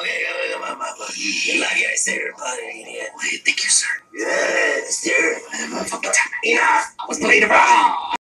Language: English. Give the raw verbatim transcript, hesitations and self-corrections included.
Okay, come on, my buddy. You like I said, buddy. What do you think, you sir? Yes, sir. Enough. I was playing around.